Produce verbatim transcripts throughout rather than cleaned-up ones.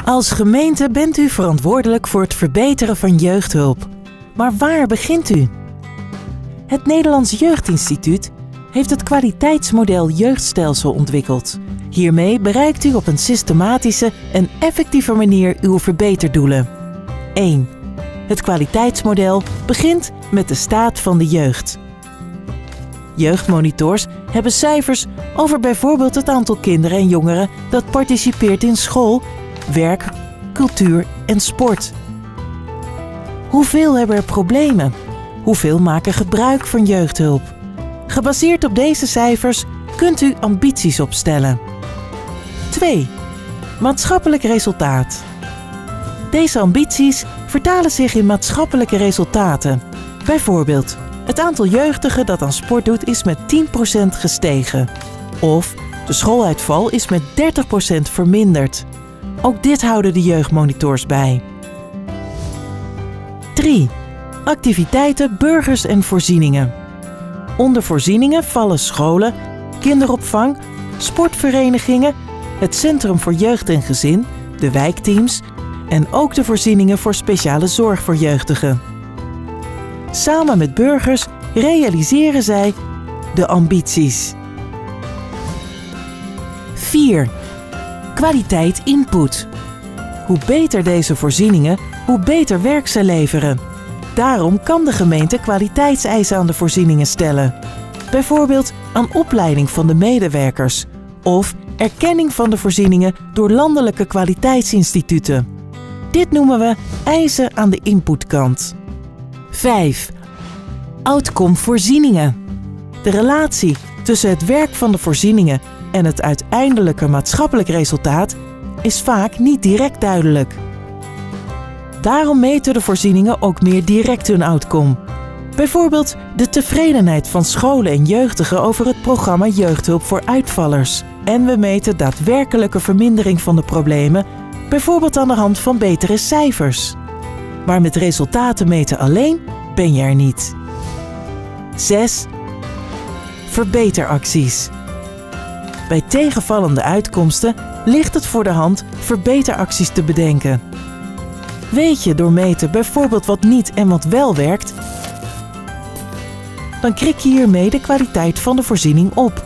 Als gemeente bent u verantwoordelijk voor het verbeteren van jeugdhulp. Maar waar begint u? Het Nederlands Jeugdinstituut heeft het kwaliteitsmodel jeugdstelsel ontwikkeld. Hiermee bereikt u op een systematische en effectieve manier uw verbeterdoelen. één. Het kwaliteitsmodel begint met de staat van de jeugd. Jeugdmonitors hebben cijfers over bijvoorbeeld het aantal kinderen en jongeren dat participeert in school, werk, cultuur en sport. Hoeveel hebben er problemen? Hoeveel maken gebruik van jeugdhulp? Gebaseerd op deze cijfers kunt u ambities opstellen. twee. Maatschappelijk resultaat. Deze ambities vertalen zich in maatschappelijke resultaten. Bijvoorbeeld, het aantal jeugdigen dat aan sport doet is met tien procent gestegen. Of de schooluitval is met dertig procent verminderd. Ook dit houden de jeugdmonitors bij. drie. Activiteiten, burgers en voorzieningen. Onder voorzieningen vallen scholen, kinderopvang, sportverenigingen, het Centrum voor Jeugd en Gezin, de wijkteams en ook de voorzieningen voor speciale zorg voor jeugdigen. Samen met burgers realiseren zij de ambities. vier. Kwaliteit input. Hoe beter deze voorzieningen, hoe beter werk ze leveren. Daarom kan de gemeente kwaliteitseisen aan de voorzieningen stellen. Bijvoorbeeld aan opleiding van de medewerkers of erkenning van de voorzieningen door landelijke kwaliteitsinstituten. Dit noemen we eisen aan de inputkant. vijf. Outcome voorzieningen. De relatie tussen het werk van de voorzieningen en het uiteindelijke maatschappelijk resultaat is vaak niet direct duidelijk. Daarom meten de voorzieningen ook meer direct hun outcome. Bijvoorbeeld de tevredenheid van scholen en jeugdigen over het programma Jeugdhulp voor Uitvallers. En we meten daadwerkelijke vermindering van de problemen, bijvoorbeeld aan de hand van betere cijfers. Maar met resultaten meten alleen ben je er niet. zes. Verbeteracties. Bij tegenvallende uitkomsten ligt het voor de hand verbeteracties te bedenken. Weet je door meten bijvoorbeeld wat niet en wat wel werkt, dan krik je hiermee de kwaliteit van de voorziening op.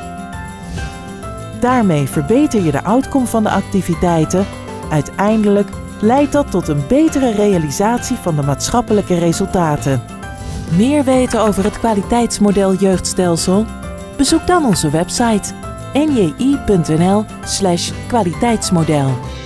Daarmee verbeter je de outcome van de activiteiten. Uiteindelijk leidt dat tot een betere realisatie van de maatschappelijke resultaten. Meer weten over het kwaliteitsmodel jeugdstelsel? Bezoek dan onze website n j i punt n l slash kwaliteitsmodel.